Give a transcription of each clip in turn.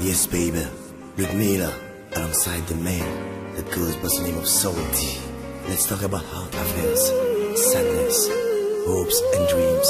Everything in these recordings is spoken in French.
Yes, baby, Ludmilla, alongside the man that goes by the name of Salty. Let's talk about heart affairs, sadness, hopes and dreams.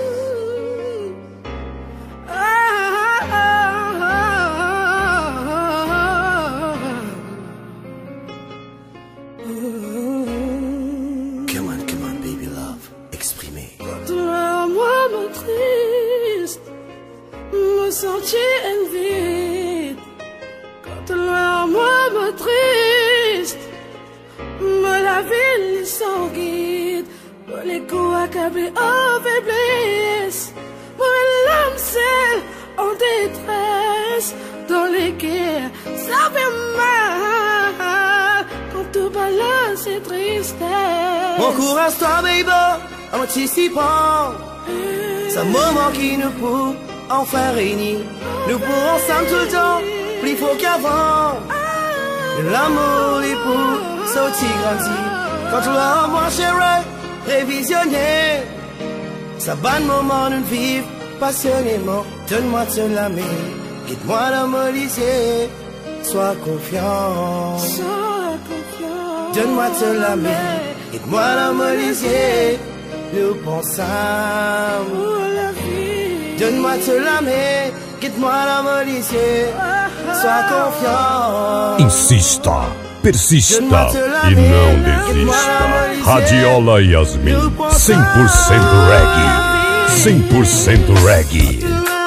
Come on, baby love, exprimez. Moi, me triste, me sentir vide. Quand moi, me triste, me la ville sans guide. Me les coups accablés en faiblesse. Me l'âme seule en détresse. Dans les guerres, ça fait mal. Quand tout balance, c'est tristesse. Mon courage, toi, baby, en anticipant. C'est un moment qui nous peut enfin réunir. Nous pourrons ensemble tout le temps, plus fort qu'avant. L'amour, les pour sortir grandi. Quand tu l'as en moi, chérie, révisionner. Ça va le moment de vivre passionnément. Donne-moi de la main, guide-moi dans mon lycée. Sois confiant. Donne-moi de la main, guide-moi dans mon lycée. Nous pensons la vie. Donne-moi de la main, guide-moi dans mon lycée. Sois confiant. Insista, persista e não desista. Radiola Yasmin, 100% reggae. 100% reggae.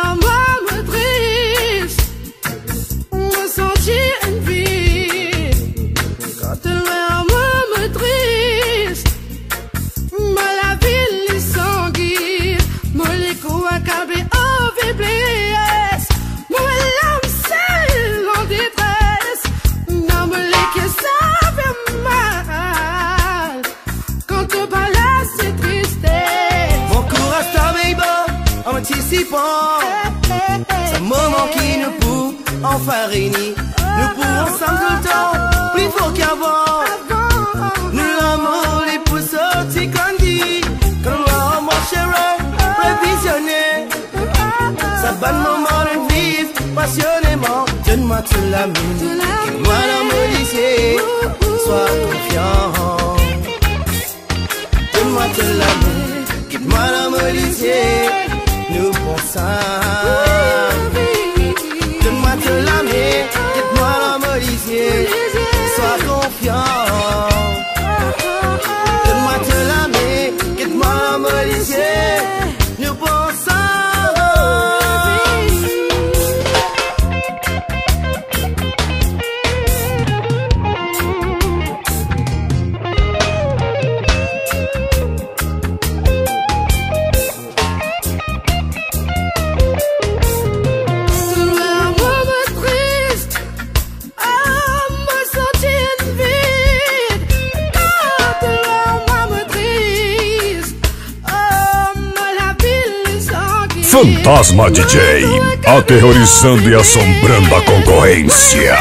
C'est un moment qui nous peut enfin réunir. Nous pourrons ensemble tout le temps, plus fort qu'avant. Nous l'amour, les pouces sortis grandis. Quand on va mon chéri, prévisionner. Ça va le moment de vivre passionnément. Donne-moi tout l'amour, guide-moi dans mon lycée. Sois confiant. Donne-moi tout l'amour, guide-moi dans mon lycée. Nous pensons. Donne-moi de la main, guide-moi dans mon lycée. Sois confiant. Donne-moi de la main, guide-moi dans mon lycée. Nous pensons. Fantasma DJ, aterrorizando e assombrando a concorrência.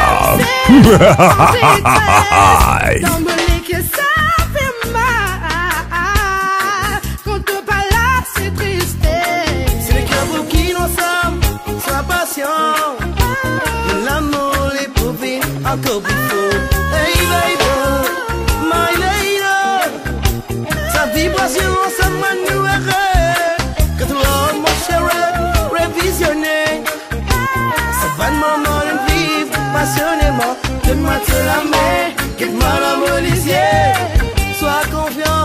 C'est les cœurs qui nous sommes, sois patient. L'amour, les poupées, encore plus faux. Hey baby, my lady. Sa vibration, ça m'a noué. Quand tu l'as, mon chéri, révisionné. Ça va le moment de vivre passionnément. Donne-moi de la main, guide-moi dans mon lycée. Sois confiant.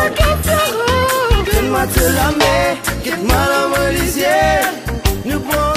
Donne-moi de la main, guide-moi dans mon lycée. Nous pourrons